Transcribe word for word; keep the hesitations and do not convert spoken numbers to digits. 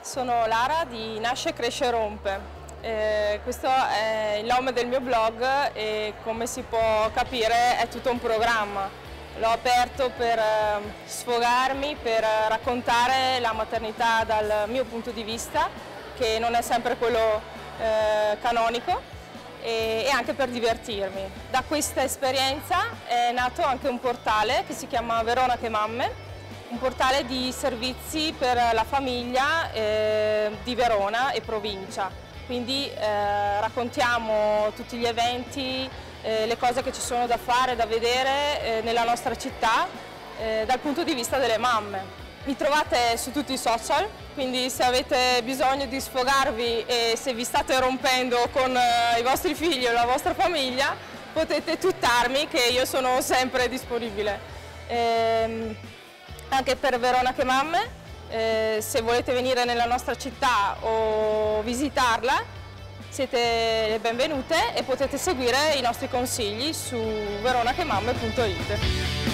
Sono Lara di Nasce, Cresce, Rompe. Eh, questo è il nome del mio blog e, come si può capire, è tutto un programma. L'ho aperto per eh, sfogarmi, per raccontare la maternità dal mio punto di vista, che non è sempre quello eh, canonico, e, e anche per divertirmi. Da questa esperienza è nato anche un portale che si chiama Verona che Mamme, un portale di servizi per la famiglia eh, di Verona e provincia. Quindi eh, raccontiamo tutti gli eventi, eh, le cose che ci sono da fare, da vedere eh, nella nostra città eh, dal punto di vista delle mamme. Mi trovate su tutti i social, quindi se avete bisogno di sfogarvi e se vi state rompendo con eh, i vostri figli o la vostra famiglia, potete twittarmi che io sono sempre disponibile. Ehm, Anche per Verona che Mamme, eh, se volete venire nella nostra città o visitarla, siete le benvenute e potete seguire i nostri consigli su veronachemamme punto it.